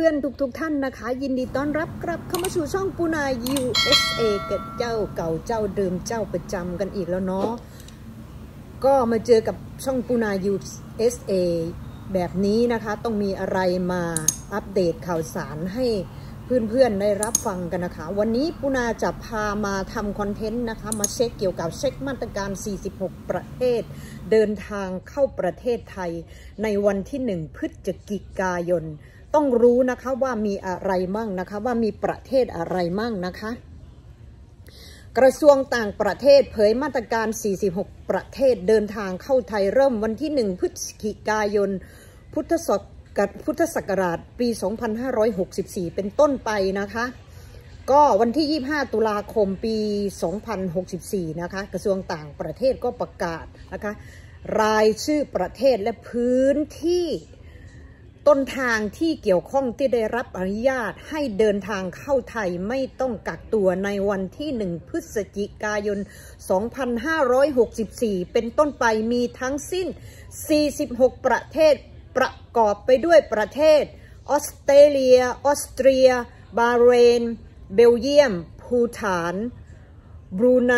พื่อนๆทุกท่านนะคะยินดีต้อนรับกลับเข้ามาสู่ช่องปูนา USA กับเจ้าเก่าเจ้าเดิมเจ้าประจำกันอีกแล้วเนาะก็มาเจอกับช่องปูนา USA แบบนี้นะคะต้องมีอะไรมาอัปเดตข่าวสารให้เพื่อนๆได้รับฟังกันนะคะวันนี้ปูนาจะพามาทำคอนเทนต์นะคะมาเช็คเกี่ยวกับเช็คมาตรการ46ประเทศเดินทางเข้าประเทศไทยในวันที่1 พฤศจิกายนต้องรู้นะคะว่ามีอะไรมั่งนะคะว่ามีประเทศอะไรมั่งนะคะกระทรวงต่างประเทศเผยมาตรการ46ประเทศเดินทางเข้าไทยเริ่มวันที่1 พฤศจิกายนพุทธศักราชปี 2564 เป็นต้นไปนะคะก็วันที่ 25 ตุลาคม ปี 2064 นะคะกระทรวงต่างประเทศก็ประกาศนะคะรายชื่อประเทศและพื้นที่ต้นทางที่เกี่ยวข้องที่ได้รับอนุญาตให้เดินทางเข้าไทยไม่ต้องกักตัวในวันที่1 พฤศจิกายน 2564 เป็นต้นไปมีทั้งสิ้น46ประเทศประกอบไปด้วยประเทศออสเตรเลียออสเตรียบาห์เรนเบลเยียมภูฏานบรูไน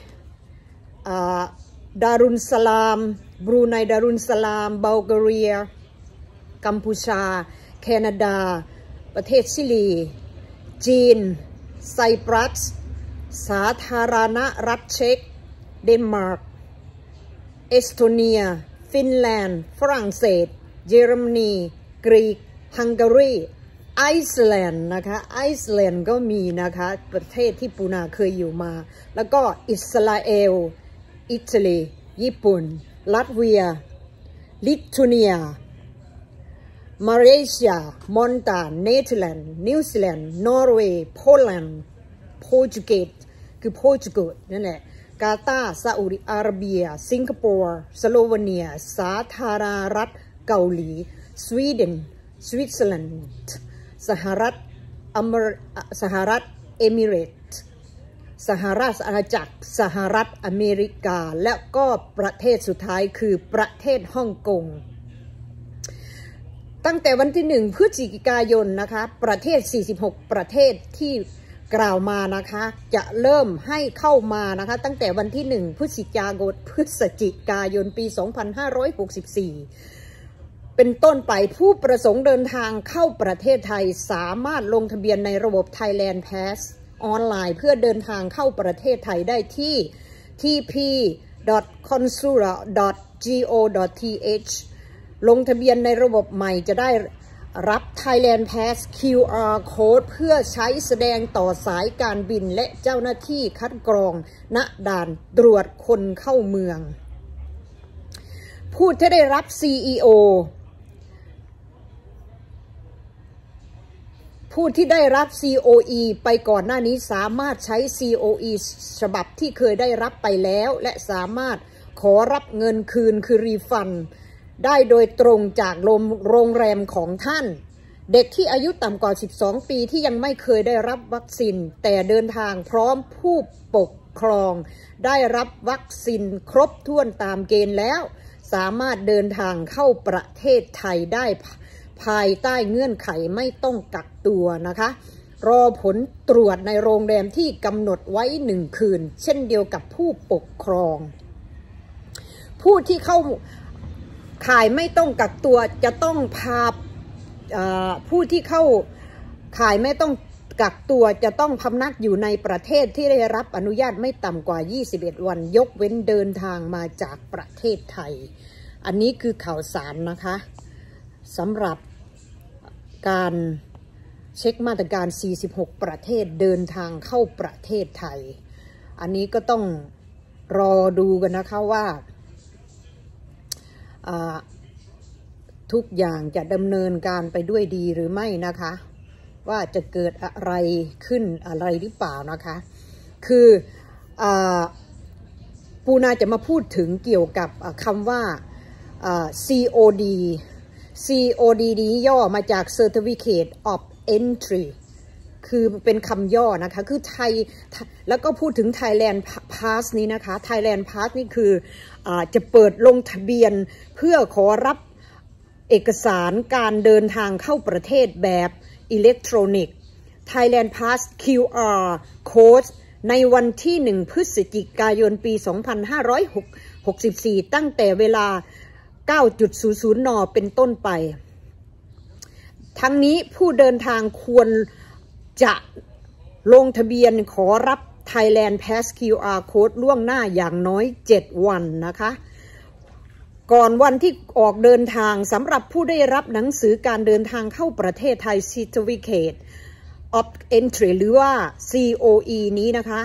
ดารุนสลามบัลแกเรียกัมพูชาแคนาดาประเทศชิลีจีนไซปรัสสาธารณรัฐเช็กเดนมาร์กเอสโตเนียฟินแลนด์ฝรั่งเศสเยอรมนีกรีกฮังการีไอซ์แลนด์นะคะไอซ์แลนด์ก็มีนะคะประเทศที่ปูนาเคยอยู่มาแล้วก็อิสราเอลอิตาลีญี่ปุ่นลัตเวียลิทัวเนียมาเลเซียมอนตาเนเธอร์แลนด์นิวซีแลนด์นอร์เวย์โปแลนด์โปรตุเกสคือโปรตุเกสนั่นแหละกาตาร์ซาอุดิอาระเบียสิงคโปร์สโลวีเนียสาธารณรัฐเกาหลีสวีเดนสวิตเซอร์แลนด์สหรัฐเอมิเรตส์สหราชอาณาจักรสหรัฐอเมริกาและก็ประเทศสุดท้ายคือประเทศฮ่องกงตั้งแต่วันที่1 พฤศจิกายนนะคะประเทศ46ประเทศที่กล่าวมานะคะจะเริ่มให้เข้ามานะคะตั้งแต่วันที่1 พฤศจิกายนปี 2564เป็นต้นไปผู้ประสงค์เดินทางเข้าประเทศไทยสามารถลงทะเบียนในระบบ Thailand Pass ออนไลน์เพื่อเดินทางเข้าประเทศไทยได้ที่ tp.consular.go.th ลงทะเบียนในระบบใหม่จะได้รับ Thailand Pass QR Code เพื่อใช้แสดงต่อสายการบินและเจ้าหน้าที่คัดกรองณด่านตรวจคนเข้าเมืองผู้ที่ได้รับ ผู้ที่ได้รับ COE ไปก่อนหน้านี้สามารถใช้ COE ฉบับที่เคยได้รับไปแล้วและสามารถขอรับเงินคืนคือรีฟันได้โดยตรงจากโรงแรมของท่านเด็กที่อายุต่ำกว่า12 ปีที่ยังไม่เคยได้รับวัคซีนแต่เดินทางพร้อมผู้ปกครองได้รับวัคซีนครบถ้วนตามเกณฑ์แล้วสามารถเดินทางเข้าประเทศไทยได้ภายใต้เงื่อนไขไม่ต้องกักตัวนะคะรอผลตรวจในโรงแรมที่กำหนดไว้1 คืนเช่นเดียวกับผู้ปกครองผู้ที่เข้าข่ายไม่ต้องกักตัวจะต้องพาผู้ที่เข้าข่ายไม่ต้องกักตัวจะต้องพำนักอยู่ในประเทศที่ได้รับอนุญาตไม่ต่ำกว่า21 วันยกเว้นเดินทางมาจากประเทศไทยอันนี้คือข่าวสารนะคะสำหรับการเช็คมาตรการ46ประเทศเดินทางเข้าประเทศไทยอันนี้ก็ต้องรอดูกันนะคะว่าทุกอย่างจะดำเนินการไปด้วยดีหรือไม่นะคะว่าจะเกิดอะไรขึ้นอะไรหรือเปล่านะคะคือปูนาจะมาพูดถึงเกี่ยวกับคำว่า COD นี้ย่อมาจาก Certificate of Entry คือเป็นคำย่อนะคะคือไทยแล้วก็พูดถึง Thailand Pass นี้นะคะ Thailand Pass นี่คือจะเปิดลงทะเบียนเพื่อขอรับเอกสารการเดินทางเข้าประเทศแบบอิเล็กทรอนิกส์ Thailand Pass QR Code ในวันที่ 1 พฤศจิกายน ปี 2564 ตั้งแต่เวลา 9:00 น. เป็นต้นไปทั้งนี้ผู้เดินทางควรจะลงทะเบียนขอรับ Thailand Pass QR Code ล่วงหน้าอย่างน้อย 7 วันนะคะก่อนวันที่ออกเดินทางสำหรับผู้ได้รับหนังสือการเดินทางเข้าประเทศไทย Certificate of Entry หรือว่า COE นี้นะคะ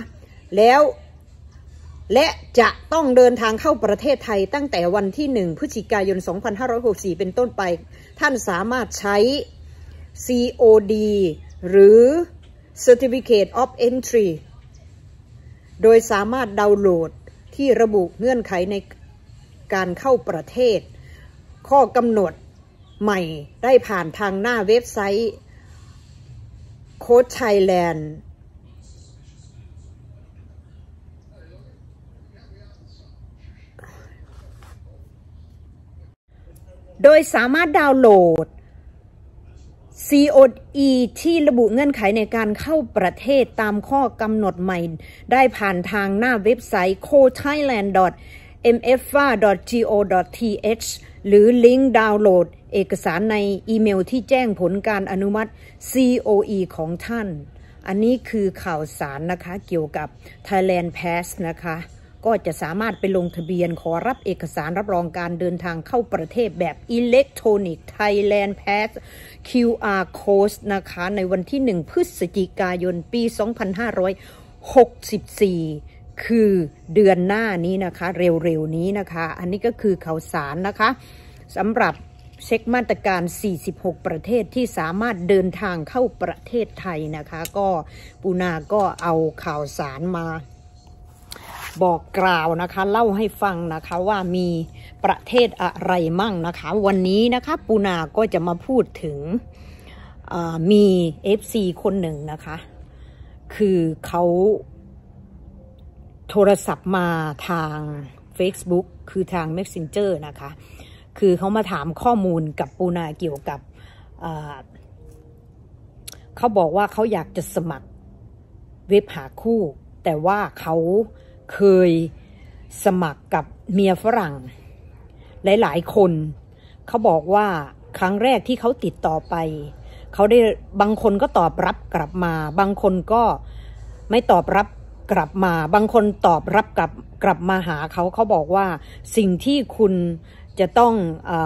และจะต้องเดินทางเข้าประเทศไทยตั้งแต่วันที่ 1 พฤศจิกายน 2564 เป็นต้นไปท่านสามารถใช้ COD หรือ Certificate of Entry โดยสามารถดาวน์โหลดที่ระบุเงื่อนไขในการเข้าประเทศข้อกำหนดใหม่ได้ผ่านทางหน้าเว็บไซต์ Code Thailand โดยสามารถดาวน์โหลด COE ที่ระบุเงื่อนไขในการเข้าประเทศตามข้อกำหนดใหม่ได้ผ่านทางหน้าเว็บไซต์ codethailand.mfa.go.th หรือลิงก์ดาวน์โหลดเอกสารในอีเมลที่แจ้งผลการอนุมัติ COE ของท่านอันนี้คือข่าวสารนะคะเกี่ยวกับ Thailand Pass นะคะก็จะสามารถไปลงทะเบียนขอรับเอกสารรับรองการเดินทางเข้าประเทศแบบอิเล็กทรอนิกส์ Thailand Pass QR Code นะคะในวันที่ 1 พฤศจิกายน ปี 2564 คือเดือนหน้านี้นะคะเร็วๆนี้นะคะอันนี้ก็คือข่าวสารนะคะสำหรับเช็คมาตรการ 46 ประเทศที่สามารถเดินทางเข้าประเทศไทยนะคะก็ปูนาก็เอาข่าวสารมาบอกกล่าวนะคะเล่าให้ฟังนะคะว่ามีประเทศอะไรมั่งนะคะวันนี้นะคะปูนาก็จะมาพูดถึงมี FC คนหนึ่งนะคะคือเขาโทรศัพท์มาทาง Facebook คือทาง Messenger นะคะคือเขามาถามข้อมูลกับปูนาเกี่ยวกับเขาบอกว่าเขาอยากจะสมัครเว็บหาคู่แต่ว่าเขาเคยสมัครกับเมียฝรั่งหลายๆคนเขาบอกว่าครั้งแรกที่เขาติดต่อไปเขาได้บางคนก็ตอบรับกลับมาบางคนก็ไม่ตอบรับกลับมาบางคนตอบรับกลับมาหาเขาบอกว่าสิ่งที่คุณจะต้อง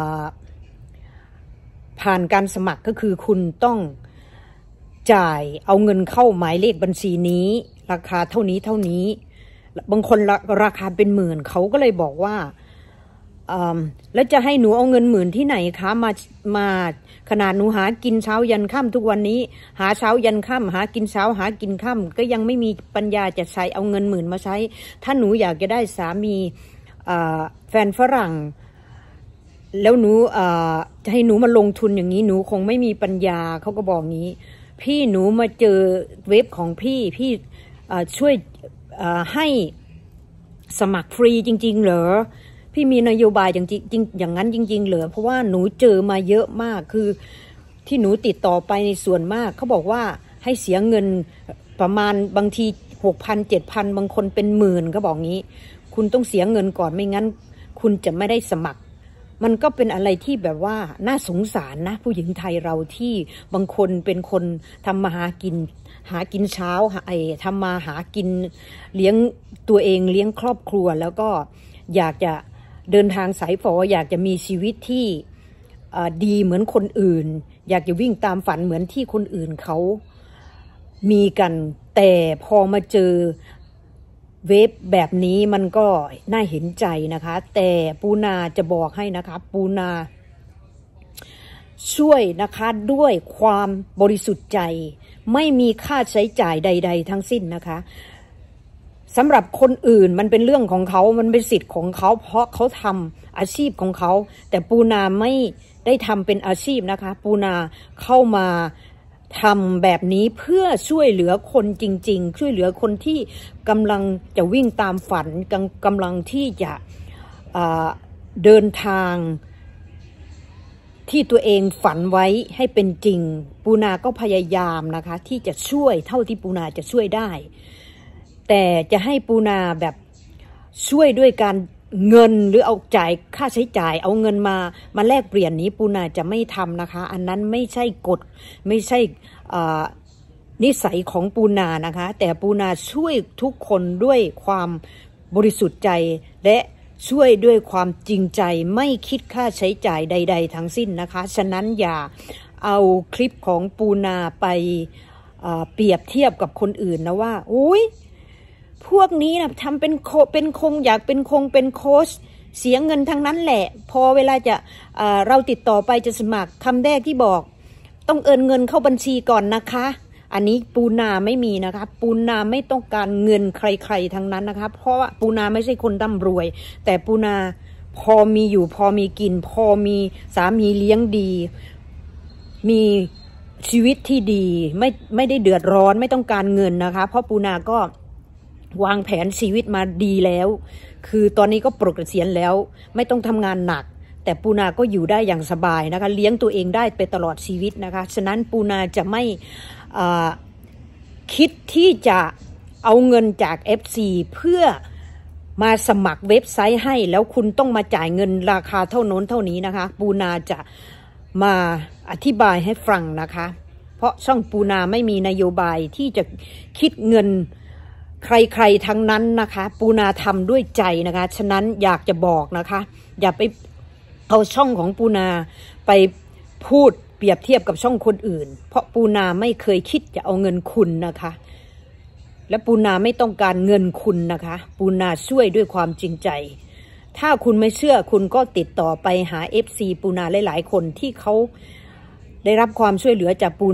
ผ่านการสมัครก็คือคุณต้องจ่ายเอาเงินเข้าหมายเลขบัญชีนี้ราคาเท่านี้บางคนราคาเป็นหมื่นเขาก็เลยบอกว่าแล้วจะให้หนูเอาเงินหมื่นที่ไหนคะมาขนาดหนูหากินเช้ายันค่ำทุกวันนี้หาเช้ายันค่ำหากินเช้าหากินค่ำก็ยังไม่มีปัญญาจะใช้เอาเงินหมื่นมาใช้ถ้าหนูอยากจะได้สามีแฟนฝรั่งแล้วหนูจะให้หนูมาลงทุนอย่างนี้หนูคงไม่มีปัญญาเขาก็บอกงี้พี่หนูมาเจอเว็บของพี่ช่วยให้สมัครฟรีจริงๆเหรอพี่มีนโยบายจริงๆอย่างนั้นจริงๆเหรอเพราะว่าหนูเจอมาเยอะมากคือที่หนูติดต่อไปในส่วนมากเขาบอกว่าให้เสียเงินประมาณบางที 6,000 7,000 บางคนเป็นหมื่นก็บอกงี้คุณต้องเสียเงินก่อนไม่งั้นคุณจะไม่ได้สมัครมันก็เป็นอะไรที่แบบว่าน่าสงสารนะผู้หญิงไทยเราที่บางคนเป็นคนทำมาหากินเช้าทำมาหากินเลี้ยงตัวเองเลี้ยงครอบครัวแล้วก็อยากจะเดินทางสายฝออยากจะมีชีวิตที่ดีเหมือนคนอื่นอยากจะวิ่งตามฝันเหมือนที่คนอื่นเขามีกันแต่พอมาเจอเว็บแบบนี้มันก็น่าเห็นใจนะคะแต่ปูนาจะบอกให้นะคะปูนาช่วยนะคะด้วยความบริสุทธิ์ใจไม่มีค่าใช้จ่ายใดๆทั้งสิ้นนะคะสำหรับคนอื่นมันเป็นเรื่องของเขามันเป็นสิทธิ์ของเขาเพราะเขาทำอาชีพของเขาแต่ปูนาไม่ได้ทำเป็นอาชีพนะคะปูนาเข้ามาทำแบบนี้เพื่อช่วยเหลือคนจริงๆช่วยเหลือคนที่กำลังจะวิ่งตามฝันกำลังที่จะเดินทางที่ตัวเองฝันไว้ให้เป็นจริงปูนาก็พยายามนะคะที่จะช่วยเท่าที่ปูนาจะช่วยได้แต่จะให้ปูนาแบบช่วยด้วยการเงินหรือเอาจ่ายค่าใช้จ่ายเอาเงินมาแลกเปลี่ยนนี้ปูนาจะไม่ทำนะคะอันนั้นไม่ใช่กฎไม่ใช่นิสัยของปูนานะคะแต่ปูนาช่วยทุกคนด้วยความบริสุทธิ์ใจและช่วยด้วยความจริงใจไม่คิดค่าใช้จ่ายใดๆทั้งสิ้นนะคะฉะนั้นอย่าเอาคลิปของปูนาไปเปรียบเทียบกับคนอื่นนะว่าอุ้ยพวกนี้นะทำเป็นคงอยากเป็นโค้ชเสียเงินทั้งนั้นแหละพอเวลาจะเราติดต่อไปจะสมัครคำแรกที่บอกต้องเอินเงินเข้าบัญชีก่อนนะคะอันนี้ปูนาไม่มีนะคะปูนาไม่ต้องการเงินใครๆทั้งนั้นนะคะเพราะว่าปูนาไม่ใช่คนร่ำรวยแต่ปูนาพอมีอยู่พอมีกินพอมีสามีเลี้ยงดีมีชีวิตที่ดีไม่ได้เดือดร้อนไม่ต้องการเงินนะคะเพราะปูนาก็วางแผนชีวิตมาดีแล้วคือตอนนี้ก็ปลดเกษียณแล้วไม่ต้องทำงานหนักแต่ปูนาก็อยู่ได้อย่างสบายนะคะเลี้ยงตัวเองได้ไปตลอดชีวิตนะคะฉะนั้นปูนาจะไม่คิดที่จะเอาเงินจาก FC เพื่อมาสมัครเว็บไซต์ให้แล้วคุณต้องมาจ่ายเงินราคาเท่าโน้นเท่านี้นะคะปูนาจะมาอธิบายให้ฟังนะคะเพราะช่องปูนาไม่มีนโยบายที่จะคิดเงินใครๆทั้งนั้นนะคะปูนาทำด้วยใจนะคะฉะนั้นอยากจะบอกนะคะอย่าไปเอาช่องของปูนาไปพูดเปรียบเทียบกับช่องคนอื่นเพราะปูนาไม่เคยคิดจะเอาเงินคุณนะคะและปูนาไม่ต้องการเงินคุณนะคะปูนาช่วยด้วยความจริงใจถ้าคุณไม่เชื่อคุณก็ติดต่อไปหา FC ปูนาหลายๆคนที่เขาได้รับความช่วยเหลือจากปู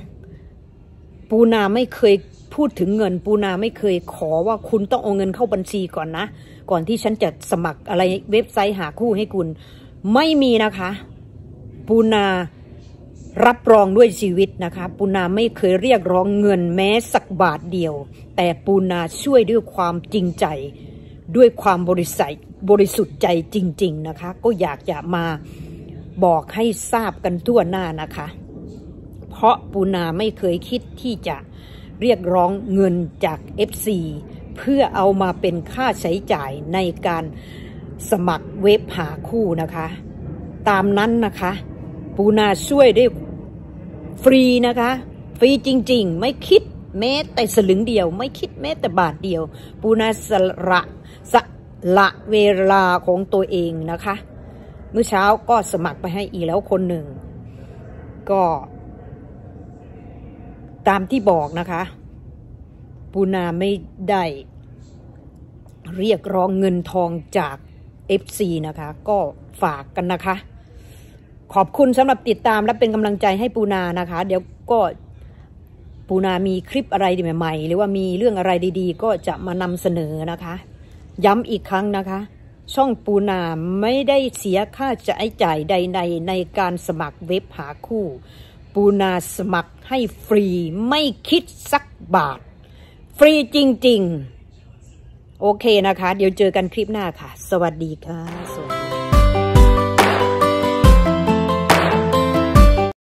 นาไม่เคยพูดถึงเงินปูนาไม่เคยขอว่าคุณต้องเอาเงินเข้าบัญชีก่อนนะก่อนที่ฉันจะสมัครอะไรเว็บไซต์หาคู่ให้คุณไม่มีนะคะปูนารับรองด้วยชีวิตนะคะปูนาไม่เคยเรียกร้องเงินแม้สักบาทเดียวแต่ปูนาช่วยด้วยความจริงใจด้วยความบริสุทธิ์ใจจริงๆนะคะก็อยากจะมาบอกให้ทราบกันทั่วหน้านะคะเพราะปูนาไม่เคยคิดที่จะเรียกร้องเงินจาก FC เพื่อเอามาเป็นค่าใช้จ่ายในการสมัครเว็บหาคู่นะคะตามนั้นนะคะปูนาช่วยได้ฟรีนะคะฟรีจริงๆไม่คิดแม้แต่สลึงเดียวไม่คิดแม้แต่บาทเดียวปูนาสละเวลาของตัวเองนะคะเมื่อเช้าก็สมัครไปให้อีกแล้วคนหนึ่งก็ตามที่บอกนะคะปูนาไม่ได้เรียกร้องเงินทองจาก FC นะคะก็ฝากกันนะคะขอบคุณสำหรับติดตามและเป็นกำลังใจให้ปูนานะคะเดี๋ยวก็ปูนามีคลิปอะไรใหม่ๆหรือว่ามีเรื่องอะไรดีๆก็จะมานำเสนอนะคะย้ำอีกครั้งนะคะช่องปูนาไม่ได้เสียค่าใช้จ่ายใดๆในการสมัครเว็บหาคู่ปูนาสมัครให้ฟรีไม่คิดสักบาทฟรีจริงๆโอเคนะคะเดี๋ยวเจอกันคลิปหน้าค่ะสวัสดีค่ะ